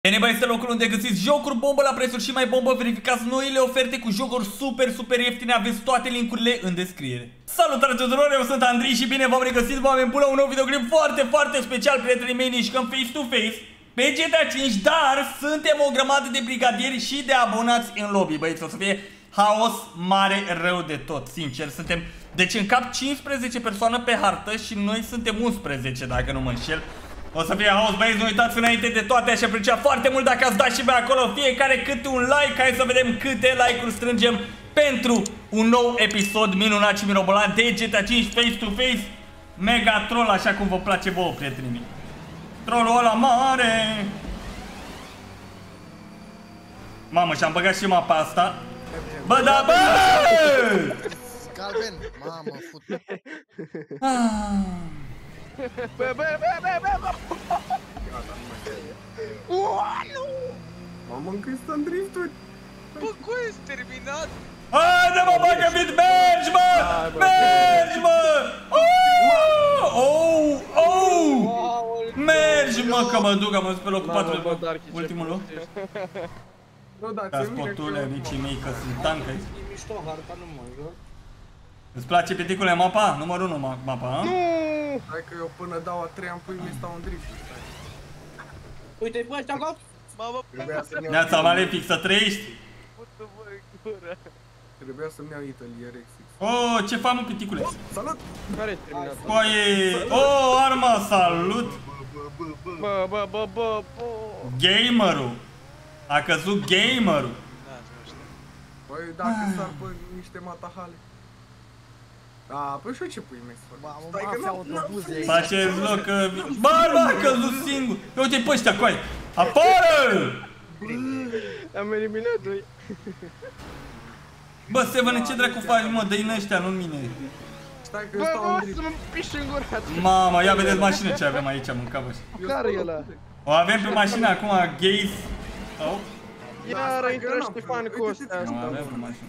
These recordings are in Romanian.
Eneba este locul unde găsiți jocuri bombă la prețuri și mai bombă. Verificați noile oferte cu jocuri super ieftine. Aveți toate linkurile în descriere. Salutare tuturor, eu sunt Andrei și bine v-am regăsit, oameni buni, la un nou videoclip foarte special. Prietenii mei, ne jucăm face to face pe GTA 5, dar suntem o grămadă de brigadieri și de abonați în lobby. Băieți, o să fie haos mare rău de tot, sincer. Suntem, deci în cap 15 persoane pe hartă și noi suntem 11, dacă nu mă înșel. O să fie haos, băieți, nu uitați înainte de toate, aș aprecia foarte mult dacă ați dat și pe acolo fiecare câte un like. Hai să vedem câte like-uri strângem pentru un nou episod minunat și mirobolant de GTA 5 face to face. Mega troll, așa cum vă place vouă, prietenii mei. Trollul ăla mare. Mamă, și-am băgat și mapa asta. Bă, da, bă! Galben, mamă, fut. Bă! Mamă, încă ăsta în drifturi. Bă, cum ești terminat? Haide, mă, bagă bit, mergi, mă! Mergi, mă! Mergi, mă, că mă duc, am ajuns pe locul 4, ultimul loc. Ca spotule, micii mei, că sunt tancă. E mișto, harta nu mă joc. Îți place, piticule, mapa? Numărul 1 mapa, a? Nu! Hai că eu până dau a treia în pui mi stau în drift. Uite-i pe ăștia acolo! Mamă, Neața, Malefic, să trăiești! pută-mă în gură! Trebuia să-mi iau Italy RX. Oh, ce fac, mă, piticule? Salut! Care-i terminat? Coaie! Oh, arma, salut! Bă! Gamerul! A căzut gamerul! Băi, dacă sar pe niște matahale. A, păi și eu ce pui mei să fac? Stai că nu... Faceți loc că... Bă, a căzut singur! Uite-i pe ăștia, coaie! Apară! Am eliminat doi. Bă, Seven, ce dracu faci, mă? Dă-i în ăștia, nu în mine. Stai că eu Bă, stau în o drift. să mă piși în gură. Mamă, ia vedeți mașină ce avem aici, mâncavă. Care e ăla? O avem pe mașină acum, gays. Oh. Iară intră Ștefan cu ăsta. Nu avem pe mașină.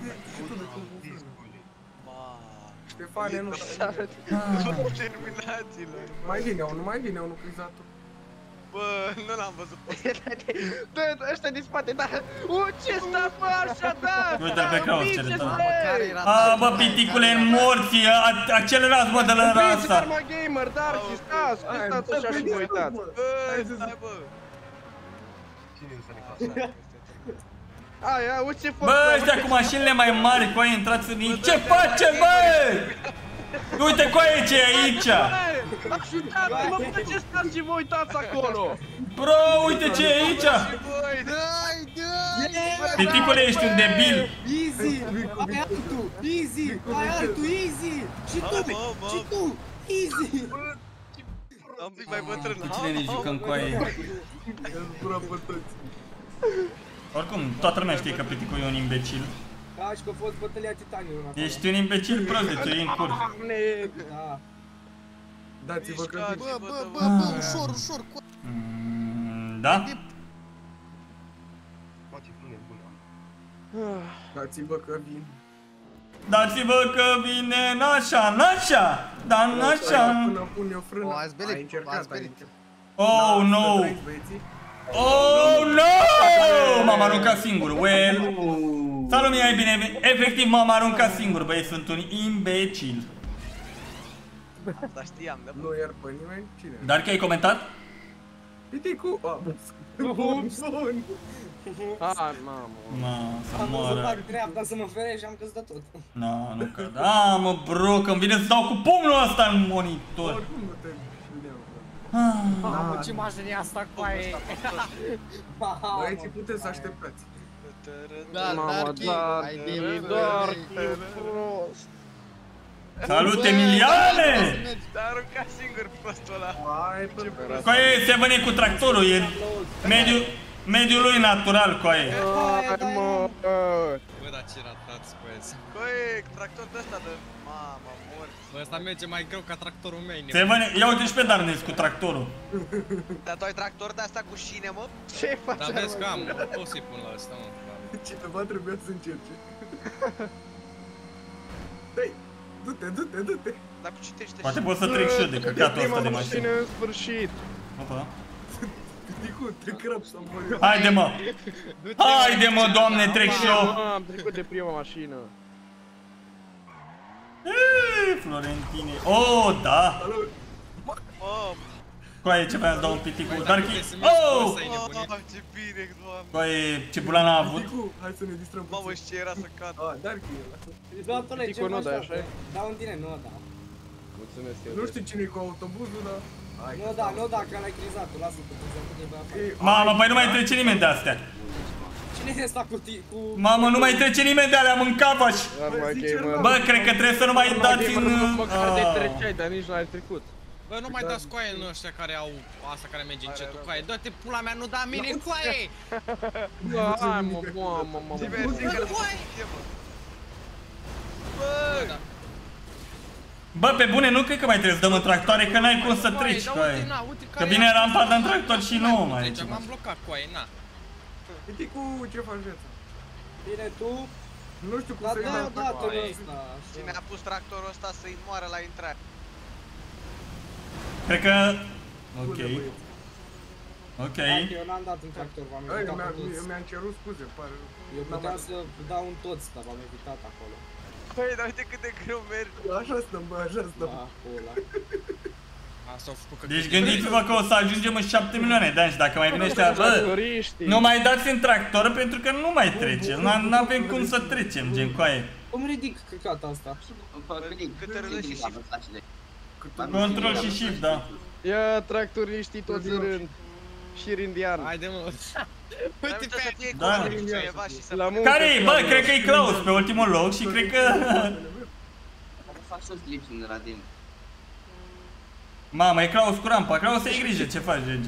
Ștefane, nu Terminațiilor. mai vine unul crizatul. Bă, nu l-am văzut. Dă, ăștia din spate, da. Ce sta, bă, așa, da. Uite-l pe Kraus, ce de tot. Care era? A, bă, piticule, în morții, accelerați, mă, de la asta. Arma Gamer, Darky, stați așa și vă uitați. Bă, stai, bă. Aia, uite ce fac. Bă, ăștia cu mașinile mai mari, coaie, intrați în ei. Ce face, bă? Uite, coaie, ce e aici. Ajutați-mă, bă, ce stați și vă uitați acolo? Bro, uite ce e aici. Piticule, ești un debil. Easy! Ai altul! Easy! Ai altul! Easy! Și tu! Easy! Am un pic mai bătrân. Cu cine ne jucăm, coaie? El zbura pe toți. Oricum, toată lumea știe că piticul e un imbecil. Da, și că a fost bătălia Titaniului acolo. Ești un imbecil prost, de ți-o iei în cur. Da. Dați-vă că vin. Bă, ușor, Da? Dați-vă că vin. Dați-vă că vine nașa, da nașa. Până pun eu frână. O, ați belit, Ai încercat, ați belit. Oh, no! Oh, no! M-am aruncat singur, well. Salut, mie, ai bine, efectiv m-am aruncat singur, băi, sunt un imbecil. Asta știam, da? Nu iar pe nimeni? Cine? Dar că ai comentat? Piticu! Bun! Hai, mamă. Să Am văzut moară. doar dreapta să mă fere și am căzut de tot. Nu căd. Ah, mă, bro, că-mi vine să dau cu pumnul ăsta în monitor. Oricum nu te iau. Mamă, ce mașină e asta cu aia? Băieții puteți să așteptați. Da, Darky, ai de Darky, prost. Salut, Emiliane! Te-a aruncat singur prostul ăla. Hai, pe Coaie, se vine cu tractorul, e mediul lui natural, coaie. Hai, mă. Bă, dar ce ratați, băieți. Băi, tractor de ăsta de... Mamă, mort. Bă, ăsta merge mai greu ca tractorul meu. Se vine, ia uite și pe Darnes cu tractorul. Dar tu ai tractor de asta cu șine, mă? Ce faci? Dar vezi că am, nu pot să-i pun la ăsta, mă. Cineva trebuia să încerce. Dă-i! Du-te! Dar cu citește Poate pot să trec și eu de căcatul ăsta de mașină. în sfârșit. Opa. Ticu, te crăp să mori. Haide, mă! Haide, mă, doamne, trec și eu! Am trecut de prima mașină. Florentine. Oh, da! Salut! Mamă, Coaie, ce voiam să dau un piticu? Darky! Să mergi Oh! să ai nebunit. ce bine, doamne. Coaie, ce bulan a avut? Ticu, hai să ne distrăm Mamă, puțin. și ce era să cad. Ah, Darky e ăla. Doamne, ce Tico, nu faci, dai, da? așa e? Dau în tine, nu da. Mulțumesc eu. Nu știu cine e cu autobuzul, dar... Hai, Nu da, că l-ai crizat-o, lasă-l cu prezentul de băiat. Ei, Mamă, păi nu mai trece nimeni de astea. Cine e ăsta cu... Mamă, nu mai trece nimeni de alea, mâncapaș. Bă, cred că trebuie să nu mai dați în... Măcar de treceai, dar nici n-ai trecut. Bă, nu mai dați coaie în ăștia care au asta care merge încetul. Coaie, dă-te pula mea, nu da mine coaie! Hai, mă. Bă, Bă, pe bune, nu cred că mai trebuie să dăm în tractoare, că n-ai cum să treci, coaie. Că vine rampa de în tractor și nu mai e. M-am blocat coaie, na. Ticu, ce faci viața? Bine, tu? Nu știu cum Dar să-i dai dau odată pe ăsta. cine a pus tractorul ăsta să-i moară la intrare? Cred că... Ok. Ok. Hai că eu n-am dat în tractor, v-am Ei, evitat pe toți. eu mi-am cerut scuze, pare. Eu puteam să dau în toți, dar v-am evitat acolo. Băi, dar uite cât de greu mergi. Așa stăm, bă, așa stăm. Da, pula. Asta au făcut că... Deci gândiți-vă că o să ajungem în 7 milioane de ani și dacă mai vine ăștia, bă, nu mai dați în tractor pentru că nu mai trece, n-avem cum să trecem, gen coaie. Cum ridic căcata asta? Câte râde și shift. Control și shift, da. Ia tractoriștii toți în rând. Șir indian. Haide, mă. Uite pe să fie Da. ceva și să... Care e? Bă, cred că e Klaus pe ultimul loc și cred că... Faci să slipi în Radin. Mamă, e Klaus cu rampa, Klaus, ai grijă ce faci, Gege.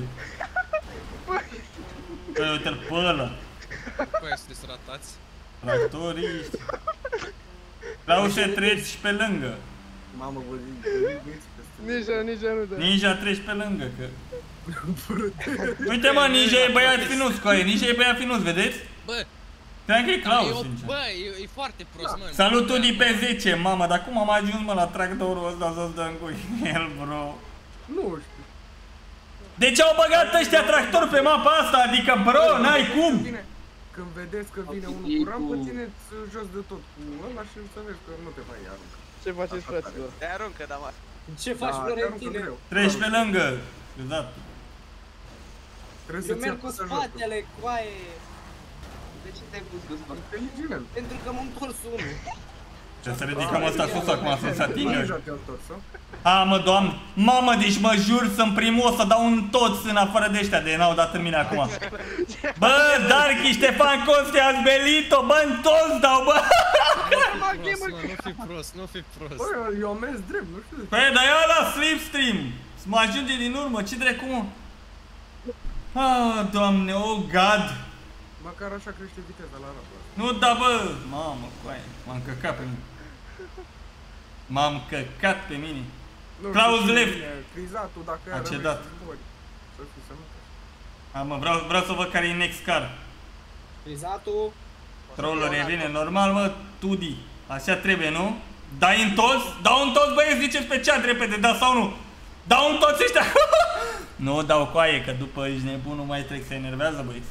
Băi, uite-l pe ăla. Coaie, sunteți ratați. Tractoriști. Klaus, treci pe lângă. Mamă, vă zic Nici nu da. Ninja treci pe lângă, că... Uite, mă, Ninja e băiat finuț, coaie, Ninja e băiat finuț, vedeți? Bă, Cred că e Klaus, sincer. bă, e foarte prost, mă. Salut, Udi pe 10, mamă, dar cum am ajuns, mă, la tractorul ăsta să-ți dăm cu el, bro? Nu știu. De ce au băgat ăștia tractor pe mapa asta? Adică, bro, n-ai cum! Când vedeți că vine unul cu rampă, țineți jos de tot cu ăla și să vezi că nu te mai aruncă. Ce faceți, fraților? Te aruncă, da, mă. Ce faci, Florentine? Treci pe lângă. Exact. Trebuie Eu să-ți merg cu apăsă jos. spatele, coaie. De ce te-ai pus cu spate? Inteligent. Pentru că m-am întors unul. Trebuie să ridicăm ăsta sus acum să se atingă. Deja te-au întors, sau? A, mă, doamne. Mamă, deci mă jur să-mi primul o să dau în toți în afară de ăștia de n-au dat în mine acum. Bă, Darky, Ștefan Coste, ați belit-o, bă, în toți dau, bă. Nu fi prost, nu fi prost. Bă, eu am mers drept, nu știu. Păi, dar ia la slipstream. Să mă ajunge din urmă, ce dracu, mă? Ah, doamne, oh, God. Măcar așa crește viteza la rapă. Nu, da, bă. Mamă, coaie, m-am căcat pe mine. M-am căcat pe mine. Nu Klaus știu Lev. cine e Crizatul, dacă A are cedat. să fii sănătos. Mă, vreau să văd care e next car. Prizatul. Troller e bine, normal, mă, Tudi. Așa trebuie, nu? Dai în toți? Dau în toți, băieți, ziceți pe chat repede, da sau nu? Dau în toți ăștia! Nu dau coaie, că după ești nebun, nu mai trec, se enervează, băieți.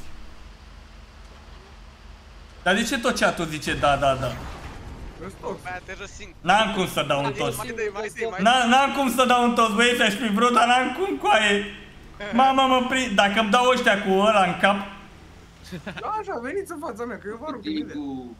Dar de ce tot chat-ul zice da, da, da? Băia, te jos singur. N-am cum să dau în toți. Mai dai. N-am cum să dau în toți, băieți, aș fi vrut, dar n-am cum, coaie. Mama mă prind, dacă îmi dau ăștia cu ăla în cap. Așa, veniți în fața mea, că eu vă rog imediat. Ticu.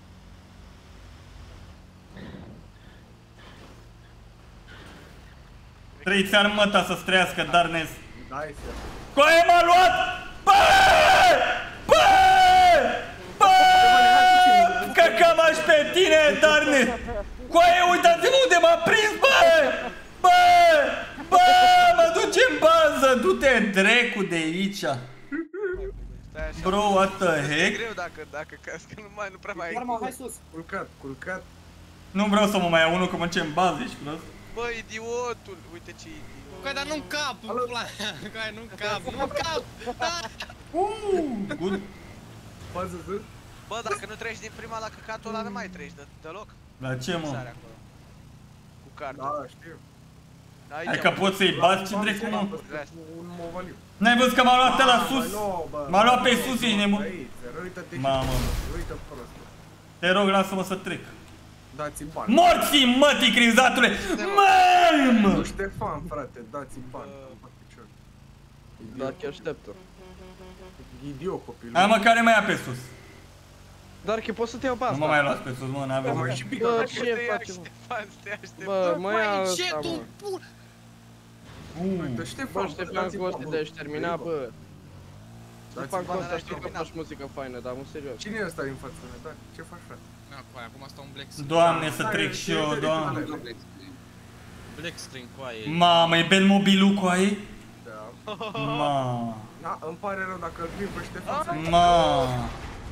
Trăiți armăta să-ți trăiască, Darnes. Dai să. Coaie m-a luat! Bă! Bă! Bă! Căcam-aș pe tine, Darnes! Coaie, uitați-vă unde m-a prins, bă! Bă! Bă! Mă duce în bază! Du-te, drecu, de aici! Bro, what the E heck? greu dacă cazi, că nu prea mai ai. Arma, hai sus. Culcat. Nu vreau să mă mai iau unul, că mă ce în bază, ești prost? Bă, idiotul, uite ce idiot. Coaie, dar nu-mi cap, pula mea. Coaie, nu-mi cap, nu-mi cap. Good. Fază să. Bă, dacă nu treci din prima la căcatul ăla, nu mai treci deloc. La ce, mă? Sare acolo. Cu cardul. Da, știu. Hai că poți să-i bați, ce drecu, mă? Un movaliu. N-ai văzut că m-a luat ăla sus? M-a luat pe sus, ești nebun. Mamă. Uite prostul. Te rog, lasă-mă să trec. Dați-i bani. Morții, mătii, crinzatule! Mamă! Nu, Ștefan, frate, dați-i bani. Da, chiar așteptă. Idiot, copilul. Hai mă, care mai ia pe sus? Dar că poți să te iau pe asta. Nu mă mai luați pe sus, mă, n-avem. Mă, și pică. Bă, ce faci, mă? Bă, mă ia ăsta, mă. Uite, Ștefan, Bă, Ștefan Coste, te-ai terminat, bă. Ștefan Coste, știu că faci muzică faină, dar, mă, serios. Cine e ăsta din față? Da, ce faci, frate? Acum stau un black screen. Doamne, să trec și eu, doamne. Black screen cu aia. Mamă, e Batmobilul cu aia? Da. Mamă. Da, îmi pare rău dacă îl vin pe Ștefan. Mamă.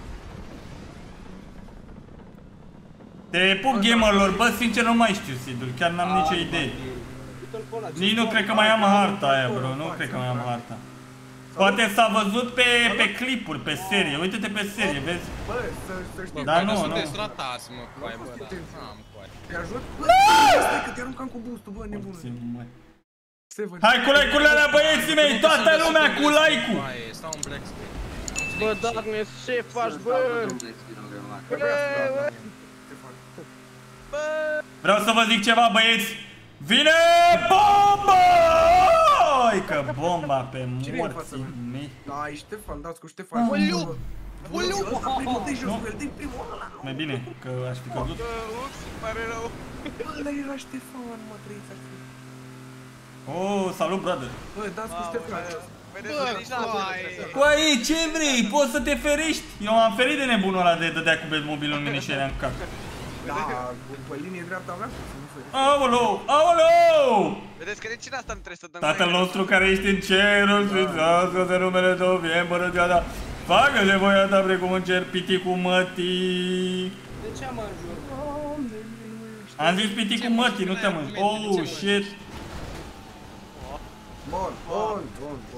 Te pup gamerilor, bă, sincer nu mai știu, Sidul, chiar n-am nicio idee. Nici nu cred că mai am harta aia, bro, nu cred că mai am harta. Poate s-a văzut pe clipuri, pe serie, uite-te pe serie, vezi? Bă, să știi. Dar nu, sunteți ratați, mă, cu aia, bă, da. Am cu aia. Te ajut? Bă, stai că te aruncam cu boostul, bă, nebună. Hai cu like-urile alea, băieții mei, toată lumea cu like-ul! Stau un black screen. Bă, Darkness, ce faci, bă? Vreau să vă zic ceva, băieți! Vine bomba! Oi, că bomba pe morții mei. Da, e Ștefan, dați cu Ștefan. Oliu! Oliu! Primul de jos, bă, de primul ăla. Mai bine, că aș fi căzut. Ups, pare rău. Bă, ăla era Ștefan, mă, trăiți așa. Oh, salut, brother! Bă, dați cu Ștefan. Cu aici, ce vrei? Poți să te ferești? Eu m-am ferit de nebunul ăla de dădea cu Batmobilul în mine și era în cap. Da, pe linie dreaptă aveam să nu feri. Aoleu, aoleu! Vedeți că de cine asta nu trebuie să dăm? Tatăl nostru care ești în cerul, sfințească-se numele Tău, vie împărăția Ta. Facă-se voia Ta precum în cer, piticul mătii. De ce am înjur? Am zis piticul mătii, nu te mânci. Oh, shit. Bun, bun, bun, bun.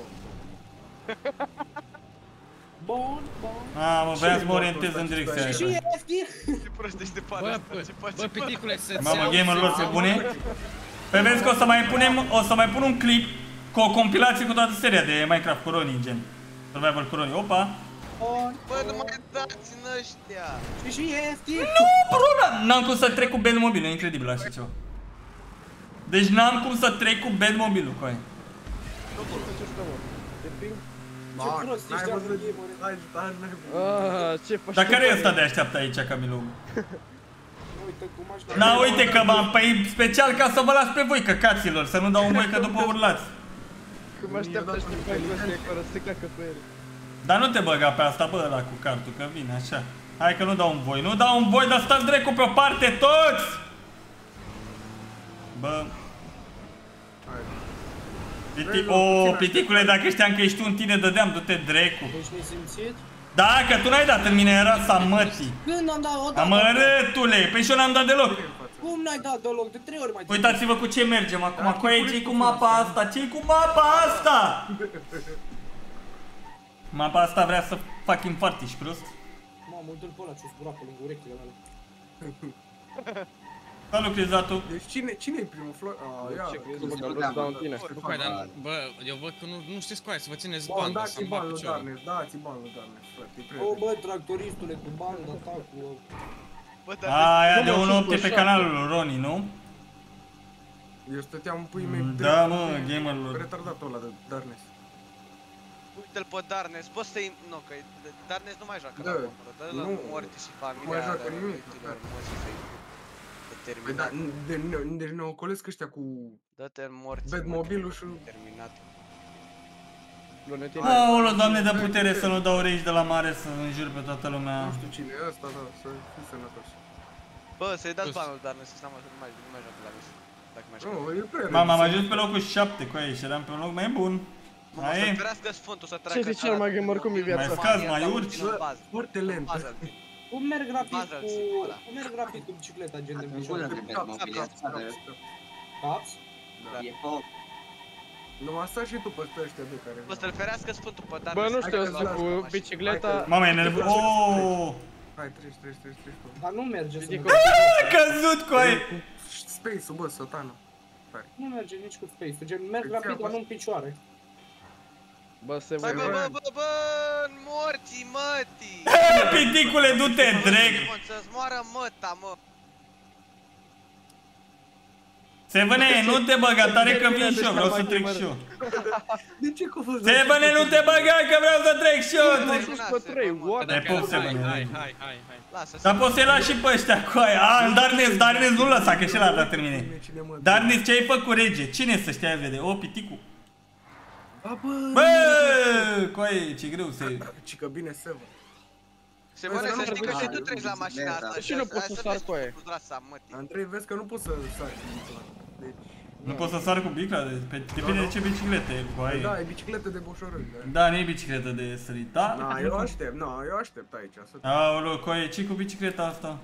Bun, bun. Mă voiam să mă orientez în direcția aia. Și ieftin. Ce prostește pare asta, ce face? Bă, piticule, să-ți Mamă, iau gamerilor se să-ți bune. Păi vezi că o să mai pun un clip cu o compilație cu toată seria de Minecraft cu Ronnie, gen Survival cu Ronnie, opa. Bă, nu mai dați în ăștia. Și ieftin. Nu, bro, n-am cum să trec cu Batmobil, e incredibil așa ceva. Deci n-am cum să trec cu Batmobilul cu aia. Ce prost ești acum gamer. Ce faci? Dar care e ăsta de așteaptă aici, Camilo? Uite cum aș Na, uite că m-am, păi special ca să vă las pe voi, căcaților, să nu dau un voi că după urlați. Cum așteaptă Ștefan Coste acolo, să se cacă pe el. Dar nu te băga pe asta, bă, ăla cu cartul, că vine așa. Hai că nu dau un voi, nu dau un voi, dar stați dracu pe o parte toți! Bă... Piticule, dacă știam că ești tu în tine, dădeam, du-te dracu. Deci nesimțit? Da, că tu n-ai dat în mine, era sa mătii. Când am dat o dată? Amărătule, păi și eu n-am dat deloc. Cum n-ai dat deloc? De 3 ori mai țin. Uitați-vă cu ce mergem acum, cu aia ce-i cu mapa asta, ce-i cu mapa asta? Mapa asta vrea să fac infarct, ești prost? Mamă, dă-l pe ăla ce-o zbura pe lângă urechile mele. Salut, Crizatu. Deci cine-i primul flor? Ia. Bă, eu văd că nu știți cu aia, să vă țineți Bun, bandă, dați să-mi bani bag lui piciorul. Darkness, dați bani lui Darkness, frate, O, bă, tractoristule, cu banda ta, cu... Aia de 1.8 pe canalul lui Ronnie, nu? Eu stăteam în puii mei. Da, mă, gamerilor. Retardatul ăla de Darkness. Uite-l pe Darkness, poți să-i... Nu, că Darkness nu mai joacă la acolo, dă-l la Morty și familia. Nu mai joacă nimic. Păi da, deci ne ocolesc ăștia cu dă-te în Morty. Batmobilul și... Terminat. Aoleu, Doamne, dă putere să nu dau rage de la mare, să înjur pe toată lumea. Nu știu cine e ăsta, da, să fii sănătos. Bă, să-i dați banul Darkness, să nu mai joacă la mine. Dacă mai joacă. Nu, e prea. Mama, am ajuns pe locul 7 cu aia și eram pe un loc mai bun. Să ferească Sfântul să treacă. Ce zice cel mai gamer, cum e viața? Mai scazi, mai urci. Foarte lent. Cum merg rapid cu bicicleta, gen de picioare? Caps? E foc. Numai sta și tu pe ăștia de care... Bă, să-l ferească Sfântul pe Darkness. Bă, nu știu, ăsta cu bicicleta... Mama, e nervos. Oooo! Hai, treci. Dar nu merge să Căzut cu aia! Space-ul, bă, sătană. tare. Nu merge nici cu space-ul, merg rapid, dar nu în picioare. Bă, se Stai, vede. bă, morții, mătii! Piticule, du-te, drag! Să-ți moară măta, mă! Sevene, nu te băga, tare că vin și eu, vreau să trec și eu. De ce cu văzut? Sevene, nu te băga, că vreau să trec și eu! M-am sus pe 3, what? Te pup, Sevene. Hai. Lasă, Dar poți să-i lași și pe ăștia cu aia. Darnes nu lăsa, că și ăla da termine. Darnes, ce ai făcut, rege? Cine să știa vede? O, piticul. Bă, coaie, ce greu se... Cică bine, Seva. Se vede să știi că și tu treci la mașina asta. Și nu pot să sar cu aia. Andrei, vezi că nu poți să sari cu bicicleta. Deci... Nu poți să sar cu bicla? Depinde de ce bicicletă e, coaie. Da, e bicicletă de boșorâni. Da, nu e bicicletă de sărit, da? Na, eu aștept aici. Aoleu, coaie, ce cu bicicleta asta?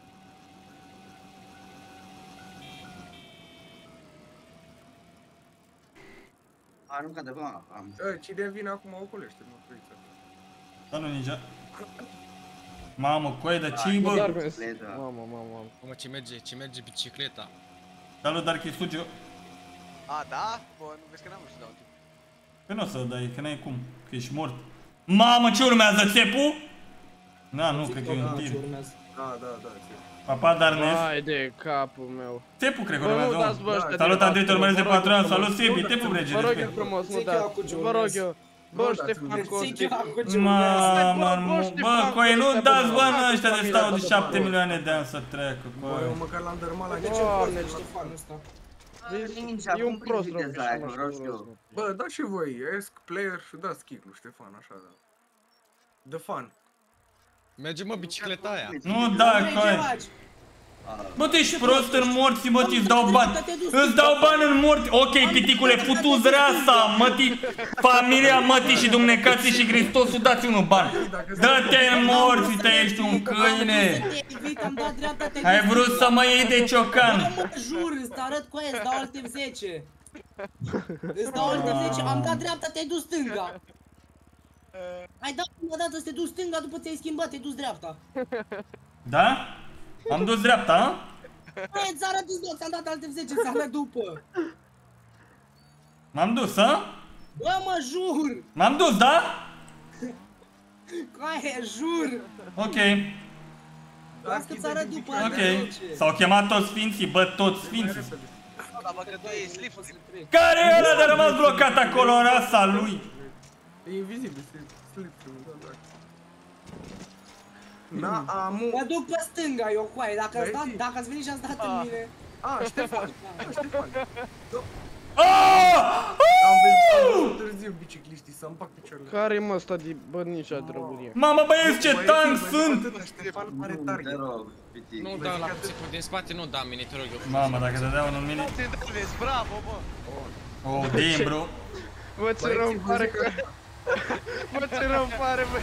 Aruncă de bă, am. Cine vine acum ocolește-mă, friță. Da, nu ninja. Mamă, coaie, dar ce-i bă? Mamă. Mamă, ce merge bicicleta. Salut, Darky Studio. A, da? Bă, nu vezi că n-am să dau timp. Că nu o să dai, că n-ai cum, că ești mort. Mamă, ce urmează, țepu? Da, nu, cred că e un tir. Da. Papa, Darnes. Hai de capul meu. Țepu, cred că Bă, nu urmează. dați bă ăștia. Salut, Andrei, te urmăresc de 4 ani. Salut, Sebi, te pup, rege, Vă rog eu respect. frumos, nu dați. Vă rog eu. Bă, Ștefan Costi. Mamă, bă, coaie, nu dați bani ăștia de stau de 7 milioane de ani să treacă, Bă, eu coaie. măcar l-am dărmat la De ce Doamne, poate Ștefan ăsta? E un prost rău. Bă, dați și voi, esc player și dați kick lui Ștefan, așa, da. The fun. Merge mă bicicleta aia. Nu, da, coaie. Bă, tu ești prost în morți, mă, îți dau bani. Îți dau bani în morți. Ok, piticule, futu-ți rasa, mătii, familia mătii și dumnecații și Hristosul, dați unul bani. Dă-te în morți, te ești un câine. Ai vrut să mă iei de ciocan. Mă jur, îți arăt cu aia, îți dau alt F10. Îți dau alt F10, am dat dreapta, te-ai dus stânga. Ai dat prima dată să te duci stânga, după ți-ai schimbat, te-ai dus dreapta. Da? Am dus dreapta, a? Hai, ți arăt dus, ți-am dat alt F10, înseamnă după. M-am dus, a? Bă, mă jur! M-am dus, da? Cu aia, jur! Ok, Las că ți arăt după alt ok. F10. S-au chemat toți sfinții, bă, toți sfinții. Da, bă, că tu ești slip. Care e ăla de rămas blocat acolo în rasa lui? E invizibil, slip. Na, amu. Mă duc pe stânga, eu cu aia, dacă ați venit și ați dat în mine. Ștefan. Am văzut târziu bicicliștii să împac picioarele. Care mă ăsta de bănicea drăgurie? Mamă, băieți, ce tank sunt! Ștefan are target. Nu da la țipul din spate, nu da mine, te rog eu. Mamă, dacă dădea unul în mine. Vezi, bravo, bă! Oh, damn, bro. Bă, ce rău îmi pare că... Bă, ce rău îmi pare, bă!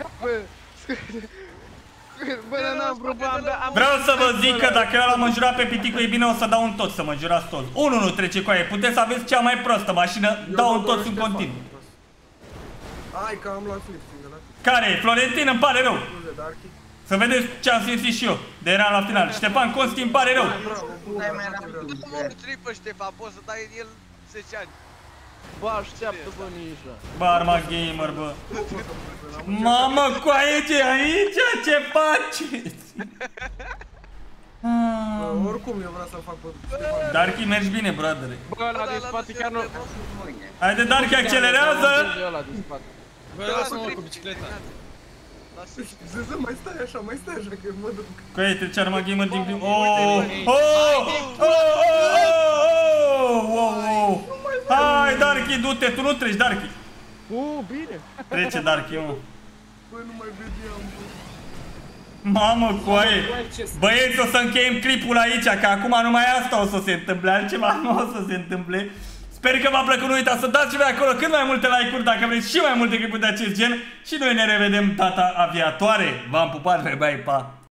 Bă, n-am vrut bani, dar am... Vreau să vă zic că dacă eu l-am înjurat pe piticul, e bine o să dau un tot, să mă înjurați toți. Unul nu trece cu aia, puteți să aveți cea mai prostă mașină, dau un tot în continuu. Hai că am luat flip singur la Care? Florentin, îmi pare rău. scuze, Darky. Să vedeți ce am simțit și eu, de eram la final. Ștefan Consti, îmi pare rău. Bravo, bun, Mă tripă, Ștefan, poți să dai în el 10 ani. Bă, așteaptă bă nișa. Bă, Arma Gamer, bă. Mamă, coaie, ce aici? Ce faceți? Oricum eu vreau să fac pe Ștefan. Darky, mergi bine, brother. Bă, ăla din spate chiar nu... Haide, Darky, accelerează! Ăla din spate. Bă, lasă-mă cu bicicleta. Zeză, mai stai așa, că mă duc. Coaie, trece Arma Gamer din prim... Oh! Hai, Darky, du-te, tu nu treci, Darky. Bine. Trece, Darky, mă. Bă, nu mai vedeam, bă. Mamă, coaie. Băieți, o să încheiem clipul aici, că acum numai asta o să se întâmple, altceva nu o să se întâmple. Sper că v-a plăcut, nu uitați să dați și voi acolo cât mai multe like-uri dacă vreți și mai multe clipuri de acest gen. Și noi ne revedem data viitoare. V-am pupat, bye, pa!